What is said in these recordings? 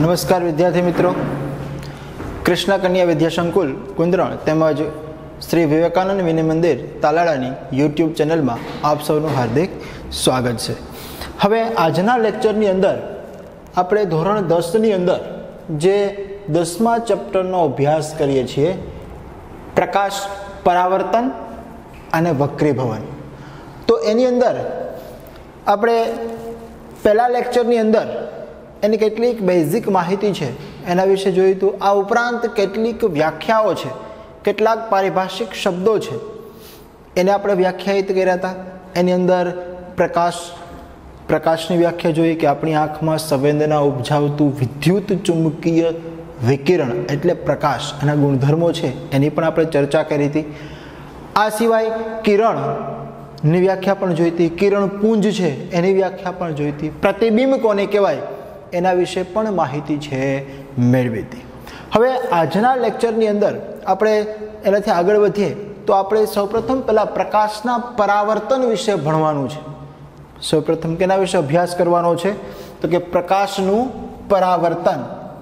નમસ્કાર વિદ્યાર્થી મિત્રો, કૃષ્ણ કન્યા વિદ્યા સંકુલ કુંદરણ તેમજ શ્રી વિવેકાનંદ વિનય મંદિર તાલાળાની યુટ્યુબ ચેનલમાં આપ સૌનું હાર્દિક સ્વાગત છે. હવે આજના લેક્ચરની અંદર આપણે ધોરણ 10ની અંદર જે 10મા ચેપ્ટરનો અભ્યાસ કરીએ છીએ, પ્રકાશ પરાવર્તન અને વક્રીભવન. તો એની અંદર આપણે પહેલા લેક્ચરની અંદર એની કેટલીક બેઝિક માહિતી છે એના વિશે જોયું હતું. આ ઉપરાંત કેટલીક વ્યાખ્યાઓ છે, કેટલાક પારિભાષિક શબ્દો છે એને આપણે વ્યાખ્યાયિત કર્યા હતા. એની અંદર પ્રકાશની વ્યાખ્યા જોઈ કે આપણી આંખમાં સંવેદના ઉપજાવતું વિદ્યુત ચુંબકીય વિકિરણ એટલે પ્રકાશ, એના ગુણધર્મો છે એની પણ આપણે ચર્ચા કરી હતી. આ સિવાય કિરણની વ્યાખ્યા પણ જોઈ હતી, કિરણ પુંજ છે એની વ્યાખ્યા પણ જોઈ હતી, પ્રતિબિંબ કોને કહેવાય એના વિશે પણ માહિતી છે મેળવી હતી. હવે આજના લેક્ચરની અંદર આપણે એનાથી આગળ વધીએ તો આપણે સૌપ્રથમ પહેલાં પ્રકાશના પરાવર્તન વિશે ભણવાનું છે. સૌપ્રથમ કેના વિશે અભ્યાસ કરવાનો છે? તો કે પ્રકાશનું પરાવર્તન.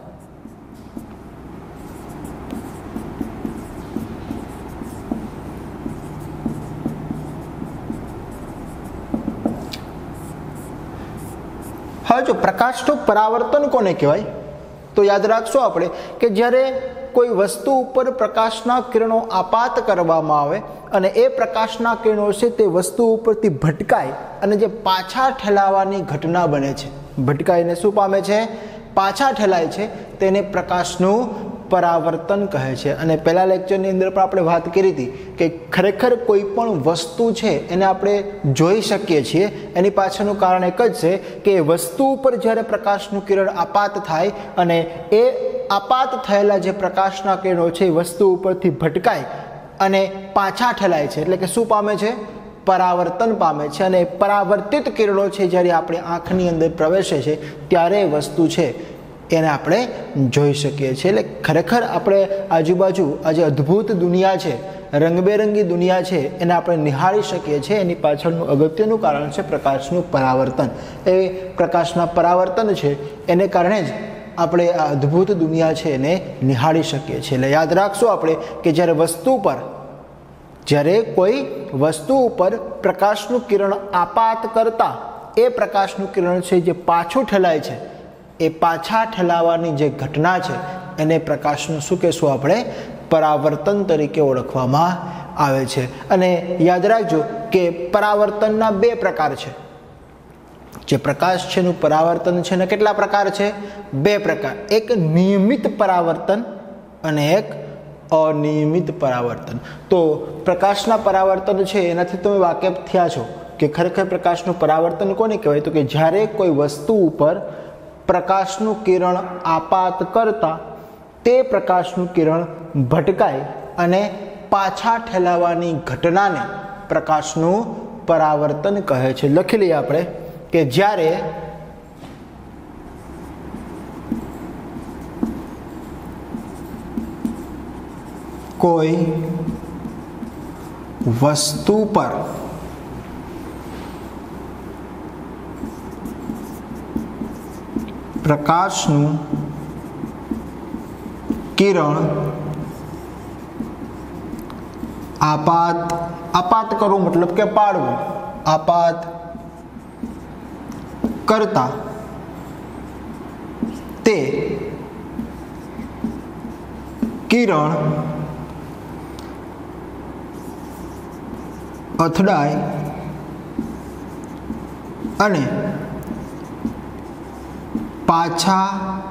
હવે જો પ્રકાશનું પરાવર્તન કોને કહેવાય તો યાદ રાખશો આપણે કે જ્યારે કોઈ વસ્તુ ઉપર પ્રકાશના કિરણો આપાત કરવામાં આવે અને એ પ્રકાશના કિરણો છે તે વસ્તુ ઉપરથી ભટકાય અને જે પાછા ઠેલાવાની ઘટના બને છે, ભટકાઈને શું પામે છે? પાછા ઠેલાય છે, તેને પ્રકાશનું પરાવર્તન કહે છે. અને પહેલા લેક્ચરની અંદર પણ આપણે વાત કરી હતી કે ખરેખર કોઈ પણ વસ્તુ છે એને આપણે જોઈ શકીએ છીએ, એની પાછળનું કારણ એક જ છે કે વસ્તુ ઉપર જ્યારે પ્રકાશનું કિરણ આપાત થાય અને એ આપાત થયેલા જે પ્રકાશના કિરણો છે એ વસ્તુ ઉપરથી ભટકાય અને પાછા ઠેલાય છે, એટલે કે શું પામે છે? પરાવર્તન પામે છે. અને પરાવર્તિત કિરણો છે જ્યારે આપણી આંખની અંદર પ્રવેશે છે ત્યારે વસ્તુ છે એને આપણે જોઈ શકીએ છીએ. એટલે ખરેખર આપણે આજુબાજુ આ જે અદ્ભુત દુનિયા છે, રંગબેરંગી દુનિયા છે એને આપણે નિહાળી શકીએ છીએ. એની પાછળનું અગત્યનું કારણ છે પ્રકાશનું પરાવર્તન. એ પ્રકાશના પરાવર્તન છે એને કારણે જ આપણે આ અદ્ભુત દુનિયા છે એને નિહાળી શકીએ છીએ. એટલે યાદ રાખશું આપણે કે જ્યારે કોઈ વસ્તુ ઉપર પ્રકાશનું કિરણ આપાત કરતા એ પ્રકાશનું કિરણ છે જે પાછું ઠેલાય છે, એ પાછા ઠેલાવાની જે ઘટના છે એને પ્રકાશનું શું કહેશું આપણે? પરાવર્તન તરીકે ઓળખવામાં આવે છે. અને યાદ રાખજો કે પરાવર્તનના બે પ્રકાર છે. જે પ્રકાશ છે એનું પરાવર્તન છે ને કેટલા પ્રકાર છે? બે પ્રકાર. એક નિયમિત પરાવર્તન અને એક અનિયમિત પરાવર્તન. તો પ્રકાશના પરાવર્તન છે એનાથી તમે વાકેફ થયા છો કે ખરેખર પ્રકાશનું પરાવર્તન કોને કહેવાય? તો કે જ્યારે કોઈ વસ્તુ ઉપર પ્રકાશનું કિરણ આપાત કરતા તે પ્રકાશનું કિરણ ભટકાય અને પાછા ઠેલાવાની ઘટનાને પ્રકાશનું પરાવર્તન કહે છે. લખી લઈએ આપણે કે જ્યારે કોઈ વસ્તુ પર પ્રકાશનું કિરણ આપાત કરવું મતલબ કે પાડવું, આપાત કરતા તે કિરણ અથડાય અને પાછા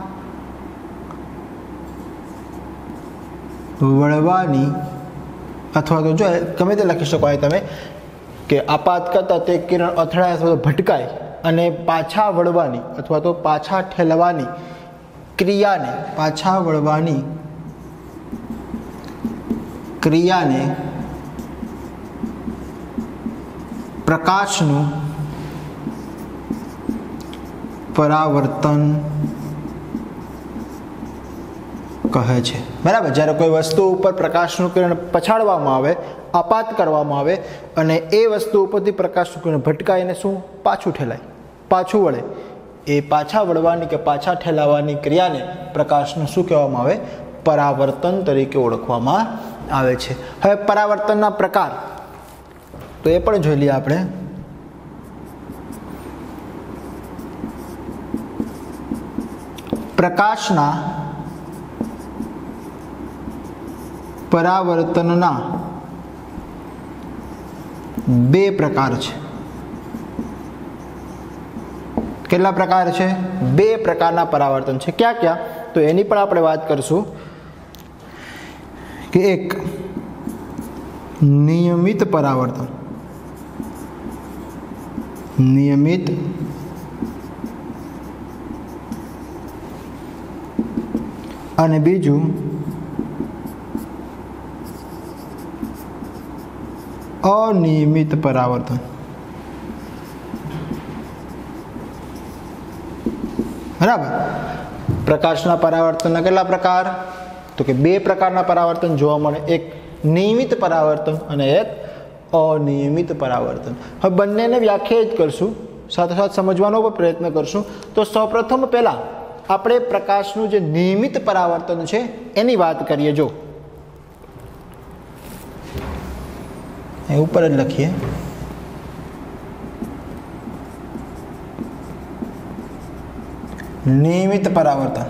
વળવાની, અથવા તો જો ગમે તે લખી શકો તમે કે આપાત કરતા તે કિરણ અથડાય અથવા તો ભટકાય અને પાછા વળવાની અથવા તો પાછા ઠેલવાની ક્રિયાને, પાછા વળવાની ક્રિયાને પ્રકાશનું પરાવર્તન કહે છે. બરાબર. જ્યારે કોઈ વસ્તુ ઉપર પ્રકાશનું કિરણ પછાડવામાં આવે, આપાત કરવામાં આવે અને એ વસ્તુ ઉપરથી પ્રકાશનું કિરણ ભટકાઈને શું? પાછું ઠેલાય, પાછું વળે, એ પાછા વળવાની કે પાછા ઠેલાવવાની ક્રિયાને પ્રકાશનું શું કહેવામાં આવે? પરાવર્તન તરીકે ઓળખવામાં આવે છે. હવે પરાવર્તનના પ્રકાર તો એ પણ જોઈ લઈએ આપણે. પ્રકાશના પરાવર્તનના બે પ્રકાર છે. કેટલા પ્રકાર છે? બે પ્રકારના પરાવર્તન છે. ક્યાં ક્યાં? તો એની પણ આપણે વાત કરશું કે એક નિયમિત પરાવર્તન, નિયમિત અને બીજું અનિયમિત પરાવર્તન. બરાબર. પ્રકાશના પરાવર્તનના કેટલા પ્રકાર? તો કે બે પ્રકારના પરાવર્તન જોવા મળે. એક નિયમિત પરાવર્તન અને એક અનિયમિત પરાવર્તન. હવે બંનેને વ્યાખ્યાયિત કરશું, સાથોસાથ સમજવાનો પણ પ્રયત્ન કરશું. તો સૌપ્રથમ પહેલા આપણે પ્રકાશનું જે નિયમિત પરાવર્તન છે એની વાત કરીએ. જો એ ઉપર જ લખીએ. નિયમિત પરાવર્તન.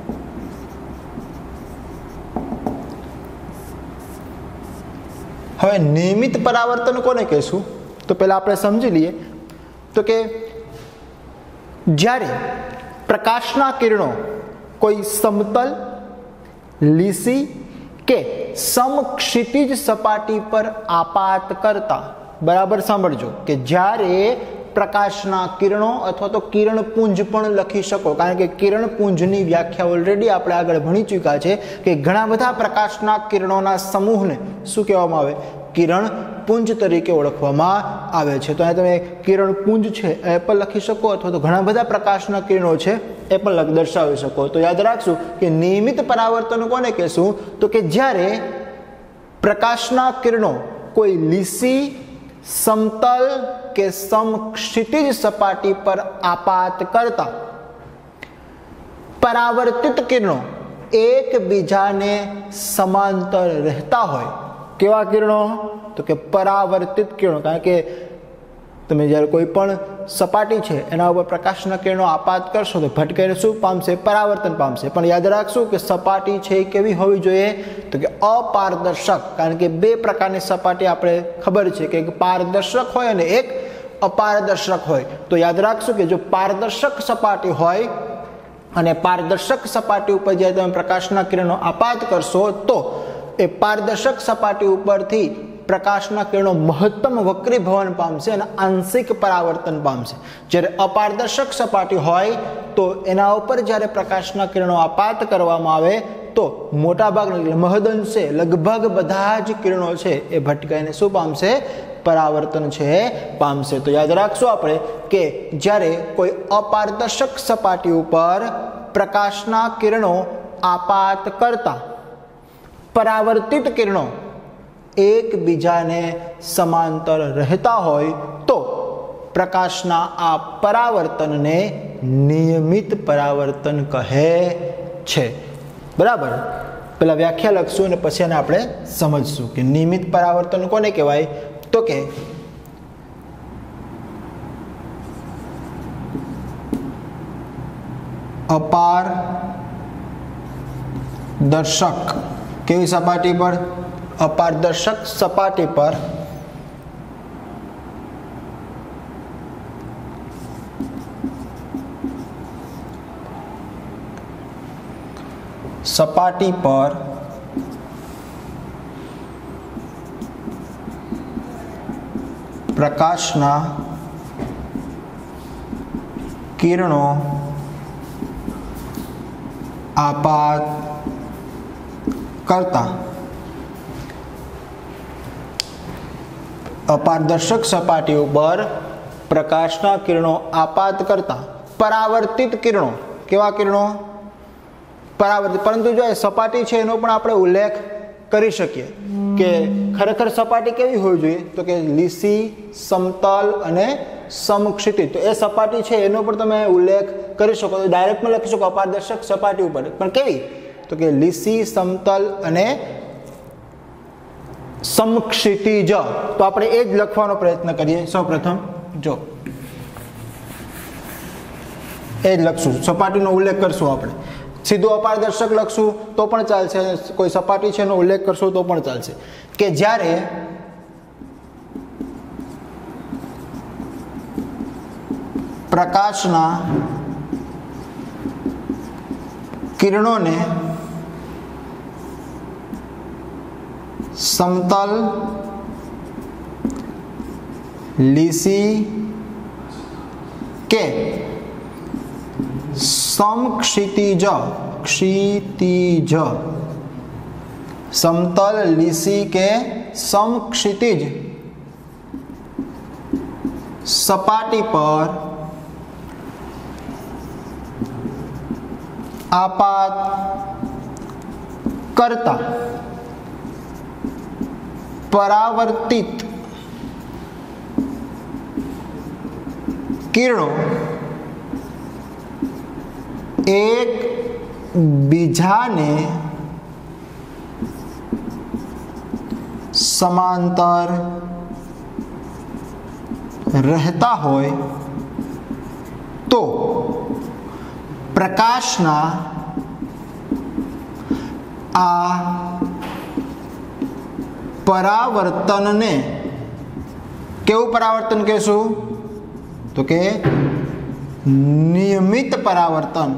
હવે નિયમિત પરાવર્તન કોને કહેશું? તો પહેલા આપણે સમજી લઈએ તો કે જ્યારે પ્રકાશના કિરણો કોઈ સમતલ, લીસી કે સમક્ષિતિજ સપાટી પર આપાત કરતા, બરાબર સાંભળજો, કે જ્યારે પ્રકાશના કિરણો અથવા તો કિરણપુંજ પણ લખી શકો, કારણ કે કિરણપુંજની વ્યાખ્યા ઓલરેડી આપણે આગળ ભણી ચૂક્યા છે કે ઘણા બધા પ્રકાશના કિરણોના સમૂહને શું કહેવામાં આવે? કિરણપુંજ તરીકે ઓળખવામાં આવે છે. તો અહીંયા તમે કિરણપુંજ છે એ પણ લખી શકો અથવા તો ઘણા બધા પ્રકાશના કિરણો છે એ પણ દર્શાવી શકો. તો યાદ રાખશું કે નિયમિત પરાવર્તન કોને કહેશું? તો કે જ્યારે પ્રકાશના કિરણો કોઈ લીસી, સમતલ કે સમક્ષિતિજ સપાટી પર આપાત કરતા પરાવર્તિત કિરણો એકબીજાને સમાંતર રહેતા હોય. કેવા કિરણો? તો કે પરાવર્તિત કિરણો. કારણ કે તમે જ્યારે કોઈ પણ સપાટી છે એના ઉપર પ્રકાશના કિરણો આપાત કરશો તો ભટકાઈને શું પામશે? પરાવર્તન પામશે. પણ યાદ રાખશું કે સપાટી છે એ કેવી હોવી જોઈએ? તો કે અપારદર્શક. કારણ કે બે પ્રકારની સપાટી આપણે ખબર છે કે એક પારદર્શક હોય અને એક અપારદર્શક હોય. તો યાદ રાખશું કે જો પારદર્શક સપાટી હોય અને પારદર્શક સપાટી ઉપર જ્યારે તમે પ્રકાશના કિરણો આપાત કરશો તો એ પારદર્શક સપાટી ઉપરથી પ્રકાશના કિરણો મહત્તમ વક્રીભવન પામશે અને આંશિક પરાવર્તન પામશે. જ્યારે અપારદર્શક સપાટી હોય તો એના ઉપર જ્યારે પ્રકાશના કિરણો આપાત કરવામાં આવે તો મોટાભાગના મહદઅંશે લગભગ બધા જ કિરણો છે એ ભટકાઈને શું પામશે? પરાવર્તન છે પામશે. તો યાદ રાખશું આપણે કે જ્યારે કોઈ અપારદર્શક સપાટી ઉપર પ્રકાશના કિરણો આપાત કરતા પરાવર્તિત કિરણો એકબીજાને સમાંતર રહેતા હોય તો પ્રકાશના આ પરાવર્તનને નિયમિત પરાવર્તન કહે છે. બરાબર. પેલા વ્યાખ્યા લખશું અને પછી એને આપણે સમજશું કે નિયમિત પરાવર્તન કોને કહેવાય? તો કે અપારદર્શક કેવી સપાટી પર? અપારદર્શક સપાટી પર પ્રકાશના કિરણો આપાત કરતા અપારદર્શક સપાટી ઉપર પ્રકાશના કિરણો આપાત કરતા પરાવર્તિત કિરણો. કેવા કિરણો? પરાવર્તિત. પરંતુ જો એ સપાટી છે એનો પણ આપણે ઉલ્લેખ કરી શકીએ કે ખરેખર સપાટી કેવી હોવી જોઈએ? તો કે લીસી, સમતલ અને સમક્ષિતિજ, તો એ સપાટી છે એનો પણ તમે ઉલ્લેખ કરી શકો. તો ડાયરેક્ટમાં લખી શકો અપારદર્શક સપાટી ઉપર, પણ કેવી? તો કે લીસી, સમતલ અને સમક્ષિતિજ. તો આપણે એ જ લખવાનો પ્રયત્ન કરીએ. સૌપ્રથમ જો એ જ લખશું, સપાટીનો ઉલ્લેખ કરશું. આપણે સીધું અપારદર્શક લખશું તો પણ ચાલશે, કોઈ સપાટી છે એનો ઉલ્લેખ કરશું તો પણ ચાલશે. કે જ્યારે પ્રકાશના કિરણોને સમતલ, લીસી કે સમક્ષિતિજ, સમતલ, લીસી કે સમક્ષિતિજ સપાટી પર આપાત કરતા પરાવર્તિત કિરણો એક બીજાને સમાંતર રહેતા હોય તો પ્રકાશના આ પરાવર્તનને કેવું પરાવર્તન કહેશું? તો કે નિયમિત પરાવર્તન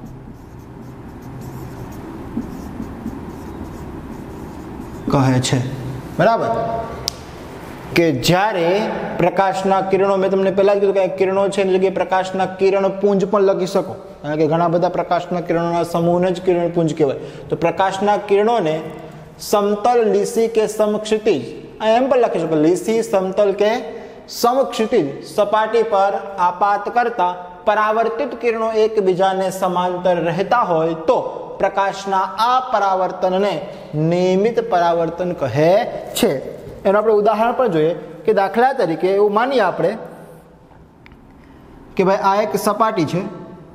કહે છે. બરાબર? કે જ્યારે પ્રકાશના કિરણો, મેં તમને પહેલા જ કીધું કે કિરણો છે એની જગ્યાએ પ્રકાશના કિરણપુંજ પણ લખી શકો, કારણ કે ઘણા બધા પ્રકાશના કિરણોના સમૂહને જ કિરણપુંજ કહેવાય. તો પ્રકાશના કિરણોને સમતલ, લીસી કે સમક્ષિતિજ, એમ પણ લખી શકો લીસી, સમતલ કે સમક્ષિતિજ સપાટી પર આપાત કરતા પરાવર્તિત કિરણો એકબીજાને સમાંતર રહેતા હોય તો પ્રકાશના આ પરાવર્તનને નિયમિત પરાવર્તન કહે છે. એનું આપણે ઉદાહરણ પણ જોઈએ કે દાખલા તરીકે એવું માનીએ આપણે કે ભાઈ આ એક સપાટી છે,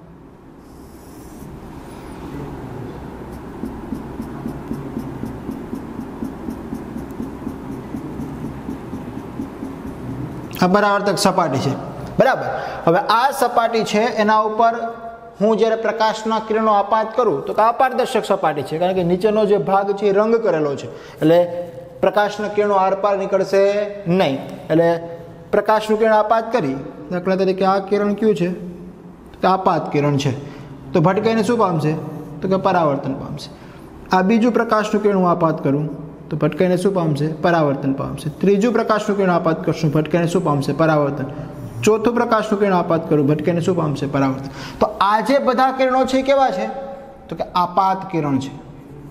આ પરાવર્તક સપાટી છે. બરાબર? હવે આ સપાટી છે એના ઉપર હું જ્યારે પ્રકાશના કિરણો આપાત કરું તો અપારદર્શક સપાટી છે, કારણ કે નીચેનો જે ભાગ છે એ રંગ કરેલો છે, એટલે પ્રકાશના કિરણો આરપાર નીકળશે નહીં. એટલે પ્રકાશનું કિરણ આપાત કરી, દાખલા તરીકે આ કિરણ કયું છે? તો આપાત કિરણ છે, તો ભટકાઈને શું પામશે? તો કે પરાવર્તન પામશે. આ બીજું પ્રકાશનું કિરણ હું આપાત કરું તો ભટકાઈને શું પામશે? પરાવર્તન પામશે. ત્રીજું પ્રકાશનું કિરણ આપાત કરશું, ભટકાઈને શું પામશે? પરાવર્તન. ચોથું પ્રકાશનું કિરણ આપાત કરું, ભટકાઈને શું પામશે? પરાવર્તન. તો આ જે બધા કિરણો છે કેવા છે? તો કે આપાત કિરણ છે.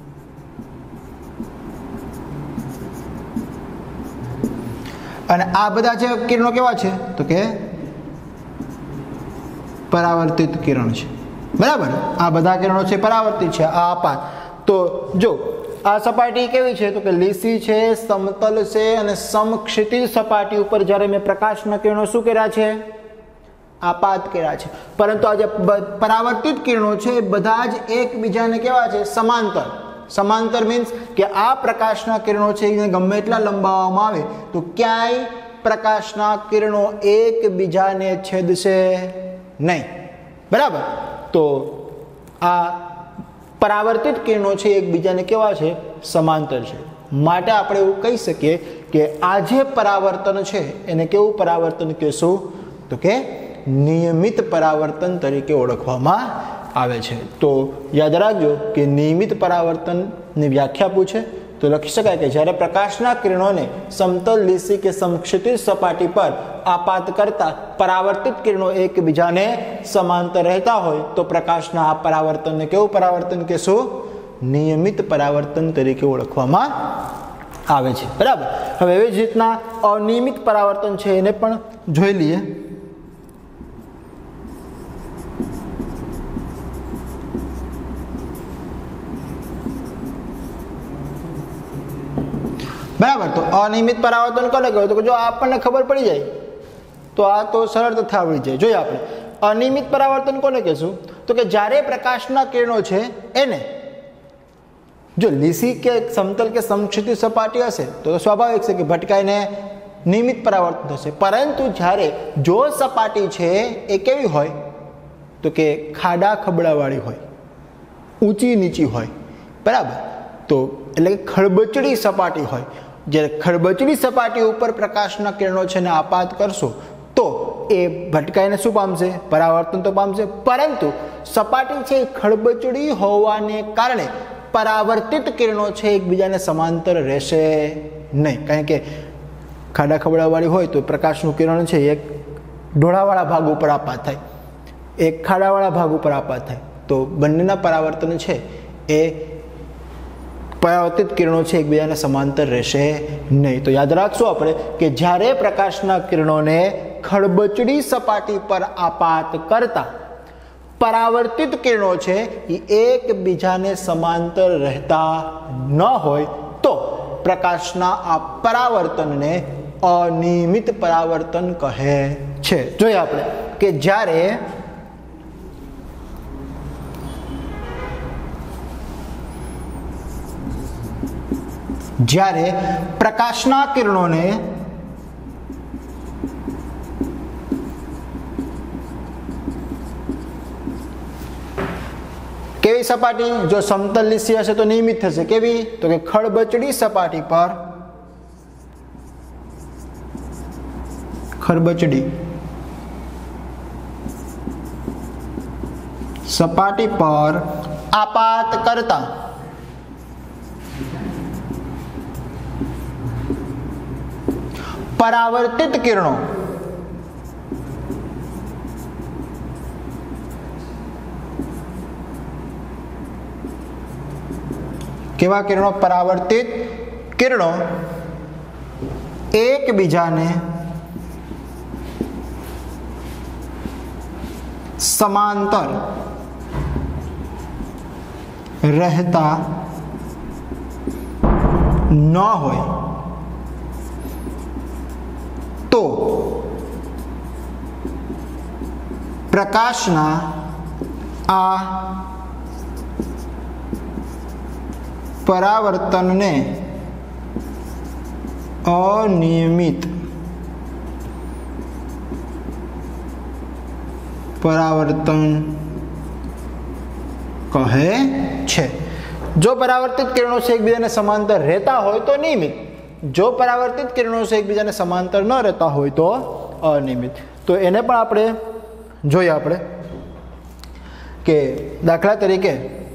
અને આ બધા જે કિરણો કેવા છે? તો કે પરાવર્તિત કિરણ છે. બરાબર? આ બધા કિરણો છે પરાવર્તિત છે, આ આપાત. તો જો આ સપાટી કેવી છે? તો કે લીસી છે, સમતલ છે અને સમક્ષિતિજ સપાટી ઉપર જ્યારે મેં પ્રકાશના કિરણો શું કર્યા છે? આપાત કર્યા છે. પરંતુ આ જે પરાવર્તિત કિરણો છે એ બધા જ એકબીજાને કેવા છે? સમાંતર. સમાંતર મીન્સ કે આ પ્રકાશના કિરણો છે એને ગમે એટલા લંબાવવામાં આવે તો ક્યાંય પ્રકાશના કિરણો એકબીજાને છેદશે નહીં. બરાબર? તો આ પરાવર્તિત કિરણો છે એકબીજાને કેવા છે? સમાંતર છે. માટે આપણે એવું કહી શકીએ કે આ જે પરાવર્તન છે એને કેવું પરાવર્તન કહેશું? તો કે નિયમિત પરાવર્તન તરીકે ઓળખવામાં આવે છે. તો યાદ રાખજો કે નિયમિત પરાવર્તનની વ્યાખ્યા પૂછે તો લખી શકાય કે જ્યારે પ્રકાશના કિરણોને સમતલ, લીસી કે સમક્ષિતિજ સપાટી પર આપાત કરતા પરાવર્તિત કિરણો એકબીજાને સમાંતર રહેતા હોય તો પ્રકાશના આ પરાવર્તનને કેવું પરાવર્તન કહેશું? નિયમિત પરાવર્તન તરીકે ઓળખવામાં આવે છે. બરાબર? હવે એવી જ રીતના અનિયમિત પરાવર્તન છે એને પણ જોઈ લઈએ. બરાબર? તો અનિયમિત પરાવર્તન કોને કહેવાય? તો જો આપણને ખબર પડી જાય તો આ તો સરળતાથી આવડી જાય. જોઈએ આપણે અનિયમિત પરાવર્તન કોને કહેશું? તો કે જ્યારે પ્રકાશના કિરણો છે એને જો લીસી કે સમતલ કે સમક્ષિતિજ સપાટી હશે તો સ્વાભાવિક છે કે ભટકાઈને નિયમિત પરાવર્તન થશે. પરંતુ જ્યારે જો સપાટી છે એ કેવી હોય તો કે ખાડા ખબડાવાળી હોય, ઊંચી નીચી હોય, બરાબર, તો એટલે કે ખળબચડી સપાટી હોય. જ્યારે ખળબચડી સપાટી ઉપર પ્રકાશના કિરણો છે ને આપાત કરશો તો એ ભટકાઈને શું પામશે? પરાવર્તન તો પામશે, પરંતુ સપાટી છે એ ખળબચડી હોવાને કારણે પરાવર્તિત કિરણો છે એકબીજાને સમાંતર રહેશે નહીં. કારણ કે ખાડા ખબડાવાળી હોય તો પ્રકાશનું કિરણ છે એક ઢોળાવાળા ભાગ ઉપર આપાત થાય, એક ખાડાવાળા ભાગ ઉપર આપાત થાય, તો બંનેના પરાવર્તન છે એ પરાવર્તિત કિરણો છે એકબીજાને સમાંતર રહેશે નહીં. તો યાદ રાખશું આપણે કે જ્યારે પ્રકાશના કિરણોને ખળબચડી સપાટી પર આપાત કરતા પરાવર્તિત કિરણો છે એ એકબીજાને સમાંતર રહેતા ન હોય તો પ્રકાશના આ પરાવર્તનને અનિયમિત પરાવર્તન કહે છે. જોઈએ આપણે કે જ્યારે પ્રકાશના કિરણોને કેવી સપાટી, જો સમતલ લીસી હશે તો નિયમિત થશે. કેવી? તો કે ખળબચડી સપાટી પર, ખળબચડી સપાટી પર આપાત કરતા પરાવર્તિત કિરણો કેવા કિરણો? પરાવર્તિત કિરણો એકબીજાને સમાંતર રહેતા ન હોય તો પ્રકાશના આ પરાવર્તનને અનિયમિત પરાવર્તન કહે છે. જો પરાવર્તિત કિરણો છે એકબીજાને સમાંતર રહેતા હોય તો નિયમિત, જો પરાવર્તિત કિરણો છે એકબીજાને સમાંતર ન રહેતા હોય તો અનિયમિત. તો એને પણ આપણે જોઈએ આપણે કે દાખલા તરીકે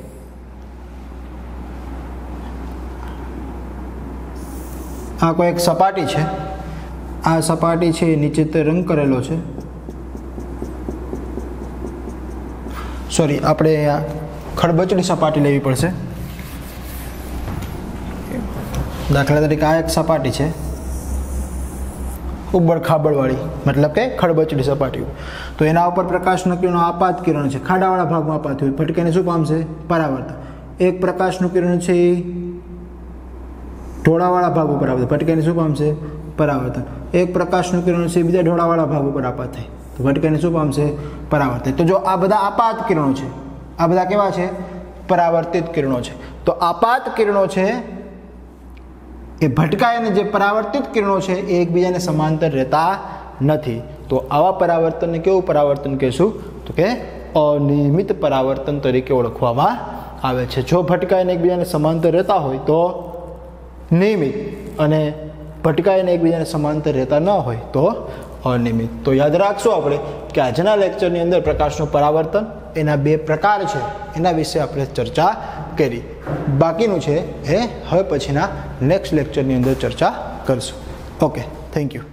આ કોઈ એક સપાટી છે, આ સપાટી છે નીચે તે રંગ કરેલો છે, સોરી આપણે આ ખળબચડી સપાટી લેવી પડશે. દાખલા તરીકે આ એક સપાટી છે ઉબડ ખાબડવાળી, મતલબ કે ખળબચડી સપાટી, તો એના ઉપર પ્રકાશનું કિરણ આપાત કિરણ છે, ખાડાવાળા ભાગમાં આપાત હોય, ભટકાઈને શું પામશે? પરાવર્તન. એક પ્રકાશનું કિરણ છે એ ઢોળાવાળા ભાગ ઉપર આવે, ભટકાઈને શું પામશે? પરાવર્તન. એક પ્રકાશનું કિરણ છે બીજા ઢોળાવાળા ભાગ ઉપર આપાત થાય તો ભટકાઈને શું પામશે? પરાવર્તન. તો જો આ બધા આપાત કિરણો છે, આ બધા કેવા છે? પરાવર્તિત કિરણો છે. તો આપાત કિરણો છે એ ભટકાય અને જે પરાવર્તિત કિરણો છે એ એકબીજાને સમાંતર રહેતા નથી. તો આવા પરાવર્તનને કેવું પરાવર્તન કહેશું? તો કે અનિયમિત પરાવર્તન તરીકે ઓળખવામાં આવે છે. જો ભટકાઈને એકબીજાને સમાંતર રહેતા હોય તો નિયમિત, અને ભટકાઈને એકબીજાને સમાંતર રહેતા ન હોય તો અનિયમિત. તો યાદ રાખશું આપણે કે આજના લેક્ચરની અંદર પ્રકાશનું પરાવર્તન, એના બે પ્રકાર છે, એના વિશે આપણે ચર્ચા કરી. બાકીનું છે એ હવે પછીના નેક્સ્ટ લેક્ચરની અંદર ચર્ચા કરશું. Okay, thank you.